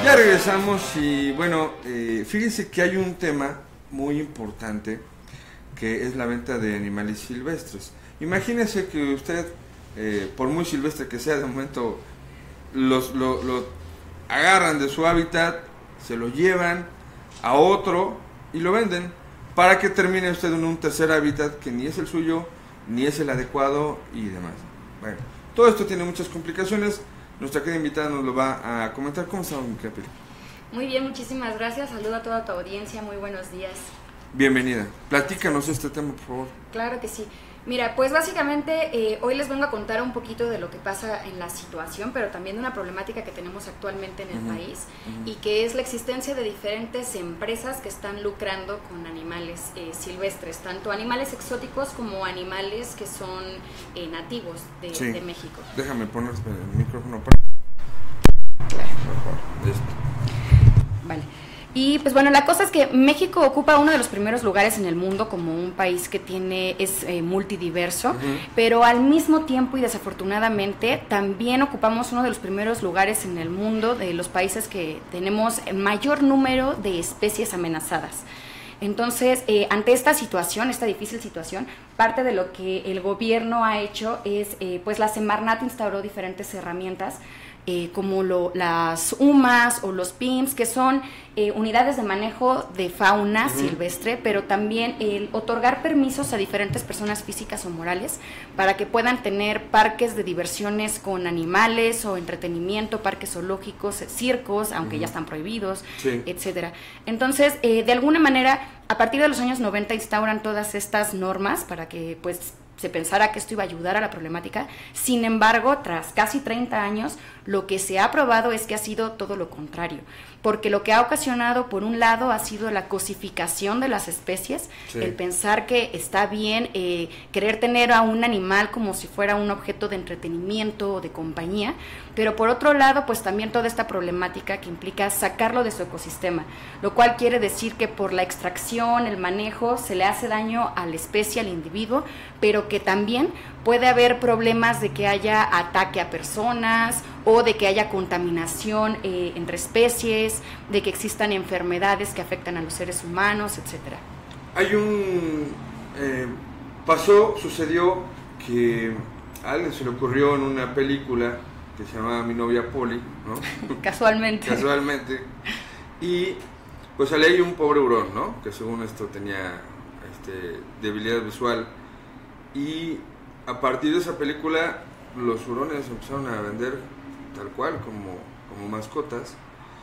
Ya regresamos y bueno, fíjense que hay un tema muy importante que es la venta de animales silvestres. Imagínense que usted, por muy silvestre que sea, de momento lo agarran de su hábitat, se lo llevan a otro y lo venden para que termine usted en un tercer hábitat que ni es el suyo, ni es el adecuado y demás. Bueno, todo esto tiene muchas complicaciones. Nuestra querida invitada nos lo va a comentar. ¿Cómo estamos, mi querida Pili? Muy bien, muchísimas gracias. Saludo a toda tu audiencia. Muy buenos días. Bienvenida. Platícanos este tema, por favor. Claro que sí. Mira, pues básicamente hoy les vengo a contar un poquito de lo que pasa en la situación, pero también de una problemática que tenemos actualmente en el país y que es la existencia de diferentes empresas que están lucrando con animales silvestres, tanto animales exóticos como animales que son nativos de México. Déjame poner el micrófono para... Claro. Mejor. Vale. Y pues bueno, la cosa es que México ocupa uno de los primeros lugares en el mundo como un país que es multidiverso, pero al mismo tiempo y desafortunadamente también ocupamos uno de los primeros lugares en el mundo de los países que tenemos mayor número de especies amenazadas. Entonces, ante esta situación, esta difícil situación, parte de lo que el gobierno ha hecho es, pues la Semarnat instauró diferentes herramientas como las UMAS o los PIMS, que son unidades de manejo de fauna silvestre, pero también el otorgar permisos a diferentes personas físicas o morales para que puedan tener parques de diversiones con animales o entretenimiento, parques zoológicos, circos, aunque ya están prohibidos, etcétera. Entonces, de alguna manera, a partir de los años 90 instauran todas estas normas para que pues se pensara que esto iba a ayudar a la problemática. Sin embargo, tras casi 30 años, lo que se ha probado es que ha sido todo lo contrario, porque lo que ha ocasionado, por un lado, ha sido la cosificación de las especies, el pensar que está bien querer tener a un animal como si fuera un objeto de entretenimiento o de compañía, pero por otro lado, pues también toda esta problemática que implica sacarlo de su ecosistema, lo cual quiere decir que por la extracción, el manejo, se le hace daño a la especie, al individuo, pero que también puede haber problemas de que haya ataque a personas o de que haya contaminación entre especies, de que existan enfermedades que afectan a los seres humanos, etcétera. Hay sucedió que a alguien se le ocurrió en una película que se llamaba Mi novia Polly, ¿no? Casualmente. Y pues sale ahí un pobre hurón, ¿no? Que según esto tenía debilidad visual. Y a partir de esa película los hurones empezaron a vender tal cual como mascotas,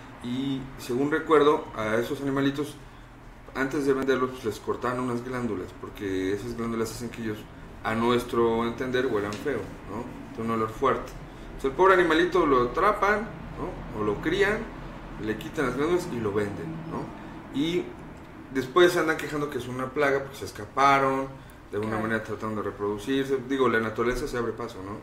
y según recuerdo a esos animalitos antes de venderlos pues, les cortaban unas glándulas, porque esas glándulas hacen que ellos, a nuestro entender, huelan feo, ¿no? Tiene un olor fuerte. Entonces el pobre animalito lo atrapan, ¿no? O lo crían, le quitan las glándulas y lo venden, ¿no? Y después se andan quejando que es una plaga porque se escaparon, de alguna manera tratando de reproducirse. Digo, la naturaleza se abre paso, ¿no?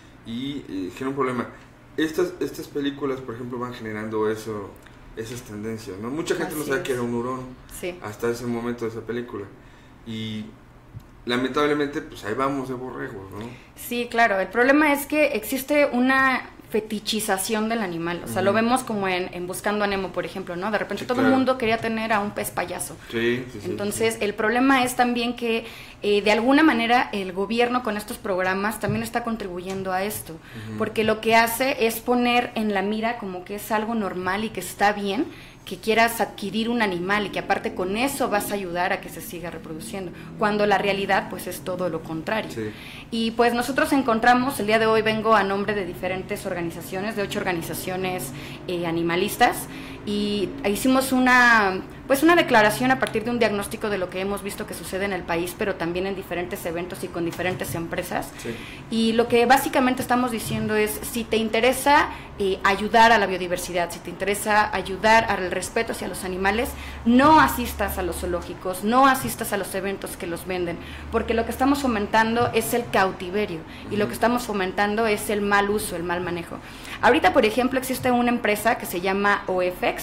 Y genera un problema. Estas películas, por ejemplo, van generando esas tendencias, ¿no? Mucha gente no sabía que era un hurón hasta ese momento de esa película. Y lamentablemente, pues ahí vamos de borregos, ¿no? Sí, claro. El problema es que existe una fetichización del animal, o sea, lo vemos como en Buscando a Nemo, por ejemplo, ¿no? De repente todo el mundo quería tener a un pez payaso. Entonces, el problema es también que de alguna manera el gobierno con estos programas también está contribuyendo a esto, porque lo que hace es poner en la mira como que es algo normal y que está bien que quieras adquirir un animal y que aparte con eso vas a ayudar a que se siga reproduciendo, cuando la realidad pues es todo lo contrario. Y pues nosotros encontramos, el día de hoy vengo a nombre de diferentes organizaciones, de 8 organizaciones animalistas, y hicimos una declaración a partir de un diagnóstico de lo que hemos visto que sucede en el país, pero también en diferentes eventos y con diferentes empresas. Y lo que básicamente estamos diciendo es, si te interesa ayudar a la biodiversidad, si te interesa ayudar al respeto hacia los animales, no asistas a los zoológicos, no asistas a los eventos que los venden, porque lo que estamos fomentando es el cautiverio y lo que estamos fomentando es el mal uso, el mal manejo. Ahorita, por ejemplo, existe una empresa que se llama OFX,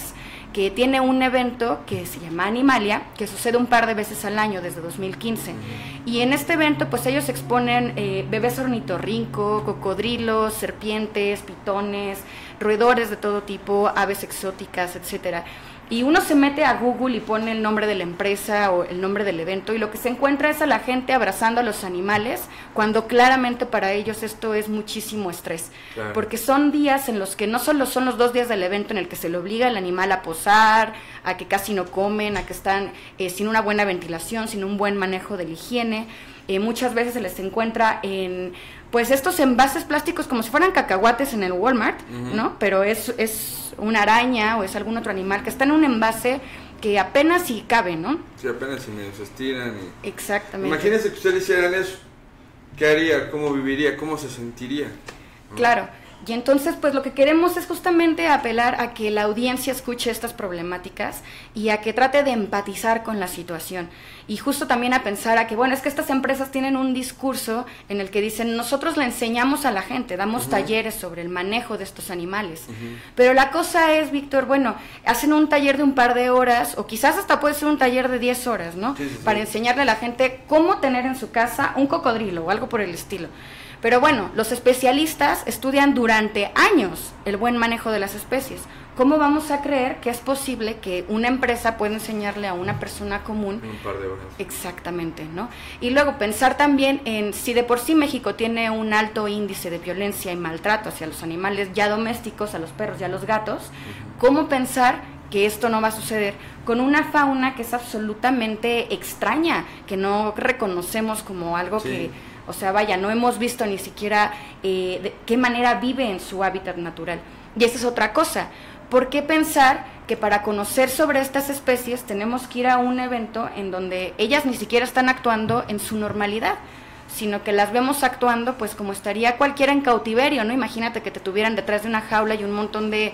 que tiene un evento que se llama Animalia, que sucede un par de veces al año desde 2015. Y en este evento pues ellos exponen bebés ornitorrinco, cocodrilos, serpientes, pitones, roedores de todo tipo, aves exóticas, etcétera. Y uno se mete a Google y pone el nombre de la empresa o el nombre del evento y lo que se encuentra es a la gente abrazando a los animales, cuando claramente para ellos esto es muchísimo estrés. Claro. Porque son días en los que no solo son los 2 días del evento en el que se le obliga al animal a posar, a que casi no comen, a que están sin una buena ventilación, sin un buen manejo de la higiene. Muchas veces se les encuentra en pues estos envases plásticos como si fueran cacahuates en el Walmart, ¿no? Pero es una araña o es algún otro animal que está en un envase que apenas si cabe, ¿no? Sí, apenas si medio se estiran. Y... Exactamente. Imagínense que ustedes hicieran eso. ¿Qué haría? ¿Cómo viviría? ¿Cómo se sentiría? ¿No? Claro. Y entonces, pues lo que queremos es justamente apelar a que la audiencia escuche estas problemáticas y a que trate de empatizar con la situación. Y justo también a pensar a que, bueno, es que estas empresas tienen un discurso en el que dicen, nosotros le enseñamos a la gente, damos talleres sobre el manejo de estos animales. Pero la cosa es, Víctor, bueno, hacen un taller de un par de horas, o quizás hasta puede ser un taller de 10 horas, ¿no? Sí. Para enseñarle a la gente cómo tener en su casa un cocodrilo o algo por el estilo. Pero bueno, los especialistas estudian durante años el buen manejo de las especies. ¿Cómo vamos a creer que es posible que una empresa pueda enseñarle a una persona común? Un par de horas. Exactamente, ¿no? Y luego pensar también en si de por sí México tiene un alto índice de violencia y maltrato hacia los animales ya domésticos, a los perros y a los gatos, ¿cómo pensar que esto no va a suceder con una fauna que es absolutamente extraña, que no reconocemos como algo que... O sea, vaya, no hemos visto ni siquiera de qué manera vive en su hábitat natural. Y esa es otra cosa. ¿Por qué pensar que para conocer sobre estas especies tenemos que ir a un evento en donde ellas ni siquiera están actuando en su normalidad, sino que las vemos actuando pues como estaría cualquiera en cautiverio, ¿no? Imagínate que te tuvieran detrás de una jaula y un montón de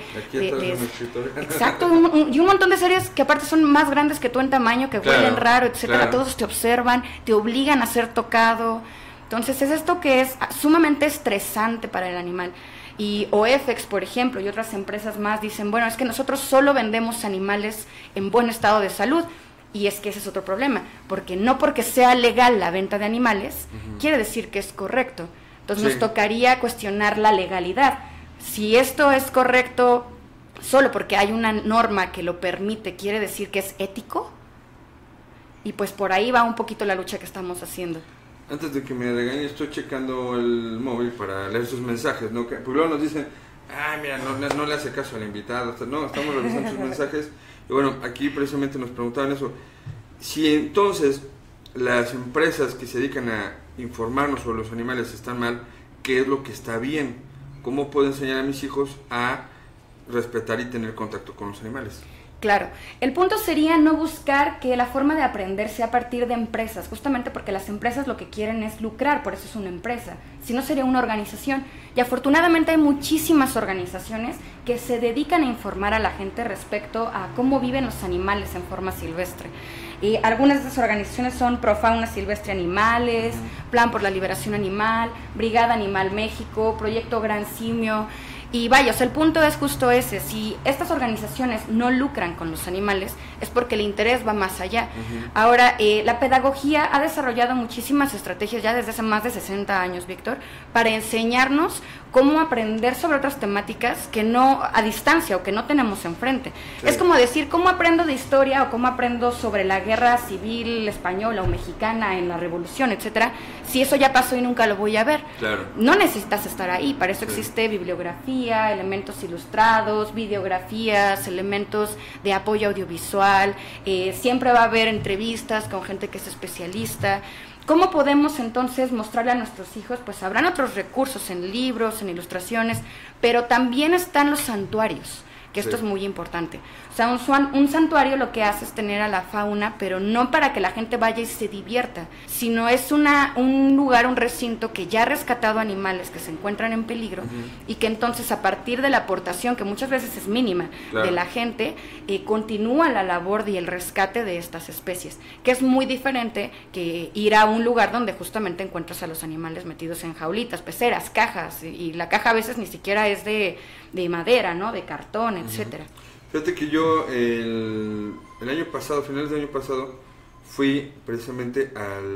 exacto, y un montón de seres que aparte son más grandes que tú en tamaño, que huelen raro, etcétera. Todos te observan, te obligan a ser tocado. Entonces es esto que es sumamente estresante para el animal. Y OEFEX, por ejemplo, y otras empresas más dicen, bueno, es que nosotros solo vendemos animales en buen estado de salud. Y es que ese es otro problema, porque no porque sea legal la venta de animales, quiere decir que es correcto. Entonces nos tocaría cuestionar la legalidad. Si esto es correcto solo porque hay una norma que lo permite, ¿quiere decir que es ético? Y pues por ahí va un poquito la lucha que estamos haciendo. Antes de que me regañe, estoy checando el móvil para leer sus mensajes, ¿no? Porque luego nos dicen, mira, no le hace caso al invitado. No, estamos revisando sus mensajes. Y bueno, aquí precisamente nos preguntaban eso. Si entonces las empresas que se dedican a informarnos sobre los animales están mal, ¿qué es lo que está bien? ¿Cómo puedo enseñar a mis hijos a respetar y tener contacto con los animales? Claro, el punto sería no buscar que la forma de aprender sea a partir de empresas, justamente porque las empresas lo que quieren es lucrar, por eso es una empresa, si no sería una organización. Y afortunadamente hay muchísimas organizaciones que se dedican a informar a la gente respecto a cómo viven los animales en forma silvestre. Y algunas de esas organizaciones son Profauna Silvestre Animales, Plan por la Liberación Animal, Brigada Animal México, Proyecto Gran Simio. Y vaya, o sea, el punto es justo ese, si estas organizaciones no lucran con los animales, es porque el interés va más allá. Ahora, la pedagogía ha desarrollado muchísimas estrategias ya desde hace más de 60 años, Víctor, para enseñarnos cómo aprender sobre otras temáticas que no a distancia o que no tenemos enfrente. Sí. Es como decir, ¿cómo aprendo de historia o cómo aprendo sobre la guerra civil española o mexicana en la revolución, etcétera? Si eso ya pasó y nunca lo voy a ver. Claro. No necesitas estar ahí, para eso existe bibliografía, elementos ilustrados, videografías, elementos de apoyo audiovisual, siempre va a haber entrevistas con gente que es especialista. ¿Cómo podemos entonces mostrarle a nuestros hijos? Pues habrán otros recursos en libros, en ilustraciones, pero también están los santuarios, que esto es muy importante. O sea, un santuario lo que hace es tener a la fauna, pero no para que la gente vaya y se divierta, sino es un lugar, un recinto que ya ha rescatado animales que se encuentran en peligro y que entonces a partir de la aportación, que muchas veces es mínima, de la gente, continúa la labor y el rescate de estas especies, que es muy diferente que ir a un lugar donde justamente encuentras a los animales metidos en jaulitas, peceras, cajas, y la caja a veces ni siquiera es de madera, ¿no? De cartón, etcétera. Fíjate que yo el año pasado, finales del año pasado, fui precisamente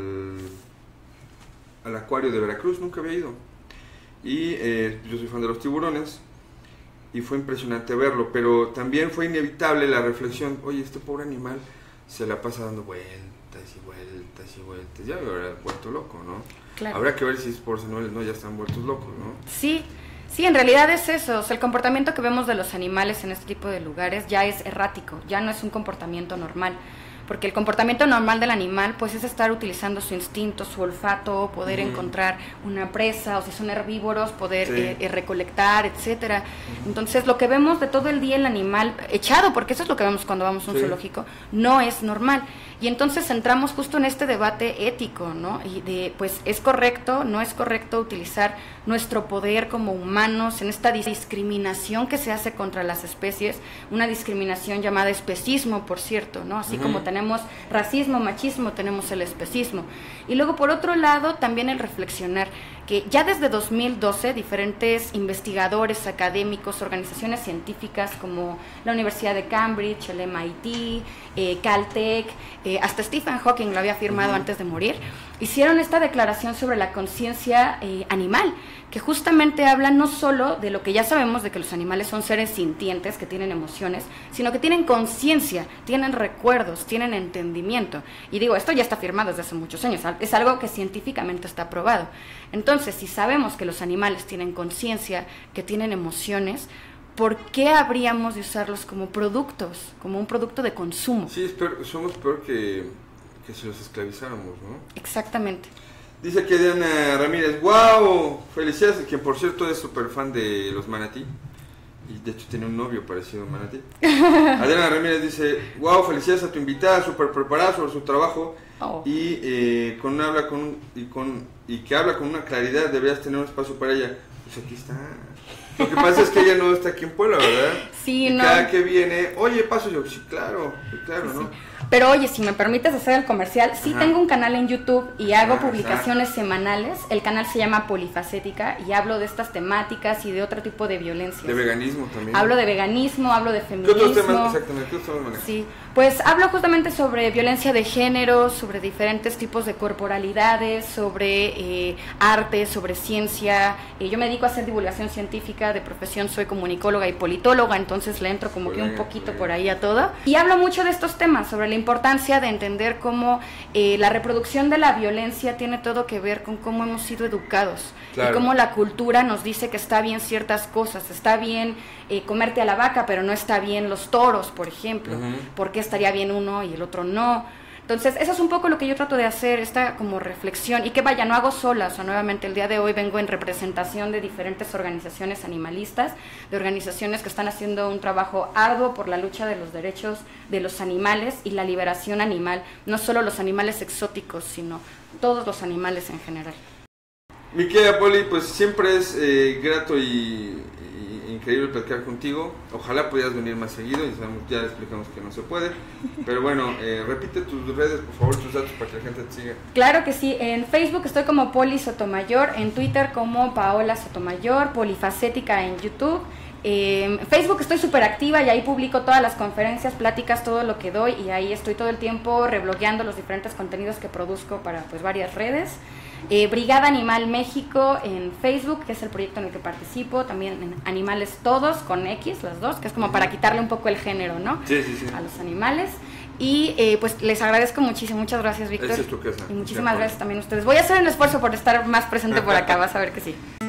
al acuario de Veracruz, nunca había ido. Y yo soy fan de los tiburones y fue impresionante verlo, pero también fue inevitable la reflexión, oye, este pobre animal se la pasa dando vueltas y vueltas y vueltas, ya me habrá vuelto loco, ¿no? Claro. Habrá que ver si es por señales, no, ya están vueltos locos, ¿no? Sí, sí, en realidad es eso, o sea, el comportamiento que vemos de los animales en este tipo de lugares ya es errático, ya no es un comportamiento normal. Porque el comportamiento normal del animal pues es estar utilizando su instinto, su olfato, poder encontrar una presa, o si son herbívoros, poder recolectar, etcétera. Entonces lo que vemos de todo el día el animal echado, porque eso es lo que vemos cuando vamos a un zoológico, no es normal. Y entonces entramos justo en este debate ético, ¿no? Y de, pues, ¿es correcto, no es correcto utilizar nuestro poder como humanos en esta discriminación que se hace contra las especies? Una discriminación llamada especismo, por cierto, ¿no? Así como tenemos racismo, machismo, tenemos el especismo. Y luego, por otro lado, también el reflexionar que ya desde 2012 diferentes investigadores, académicos, organizaciones científicas como la Universidad de Cambridge, el MIT, Caltech, hasta Stephen Hawking lo había afirmado antes de morir, hicieron esta declaración sobre la conciencia animal, que justamente habla no solo de lo que ya sabemos de que los animales son seres sintientes, que tienen emociones, sino que tienen conciencia, tienen recuerdos, tienen entendimiento. Y digo, esto ya está afirmado desde hace muchos años, es algo que científicamente está probado. Entonces, si sabemos que los animales tienen conciencia, que tienen emociones, ¿por qué habríamos de usarlos como productos, como un producto de consumo? Sí, somos peor que si los esclavizáramos, ¿no? Exactamente. Dice que Diana Ramírez, wow, felicidades, quien por cierto es súper fan de los Manatí. Y de hecho tiene un novio parecido a Manatí. Adriana Ramírez dice, wow, felicidades a tu invitada, súper preparada sobre su trabajo. Oh. Y que habla con una claridad, deberías tener un espacio para ella. Pues aquí está. Lo que pasa es que ella no está aquí en Puebla, ¿verdad? Sí, y no. cada que viene, oye, paso yo, sí, claro, ¿no? Sí. Pero oye, si me permites hacer el comercial, sí tengo un canal en YouTube y hago publicaciones semanales. El canal se llama Polifacética y hablo de estas temáticas y de otro tipo de violencia. De veganismo también. Hablo de veganismo, hablo de feminismo. ¿Qué otros temas exactamente? ¿Qué otros temas manejas? Sí, pues hablo justamente sobre violencia de género, sobre diferentes tipos de corporalidades, sobre arte, sobre ciencia. Yo me dedico a hacer divulgación científica, de profesión soy comunicóloga y politóloga, entonces le entro como que un poquito por ahí a todo. Y hablo mucho de estos temas, sobre la importancia de entender cómo la reproducción de la violencia tiene todo que ver con cómo hemos sido educados. Claro. Y cómo la cultura nos dice que está bien ciertas cosas, está bien comerte a la vaca, pero no está bien los toros, por ejemplo. ¿Por qué estaría bien uno y el otro no? Entonces, eso es un poco lo que yo trato de hacer, esta como reflexión, y que vaya, no hago sola, o sea, nuevamente el día de hoy vengo en representación de diferentes organizaciones animalistas, de organizaciones que están haciendo un trabajo arduo por la lucha de los derechos de los animales y la liberación animal, no solo los animales exóticos, sino todos los animales en general. Mi querida Poli, pues siempre es grato y increíble platicar contigo. Ojalá pudieras venir más seguido, y sabemos, ya explicamos que no se puede. Pero bueno, repite tus redes, por favor, tus datos para que la gente te siga. Claro que sí, en Facebook estoy como Poli Sotomayor, en Twitter como Paola Sotomayor, Polifacética en YouTube. En Facebook estoy súper activa y ahí publico todas las conferencias, pláticas, todo lo que doy, y ahí estoy todo el tiempo reblogueando los diferentes contenidos que produzco para pues varias redes. Brigada Animal México en Facebook, que es el proyecto en el que participo, también en Animales Todos, con X, las dos, que es como para quitarle un poco el género, ¿no? Sí. A los animales. Y pues les agradezco muchísimo, muchas gracias, Víctor. Esa es tu casa. Y muchísimas gracias también a ustedes. Voy a hacer un esfuerzo por estar más presente por acá, vas a ver que sí.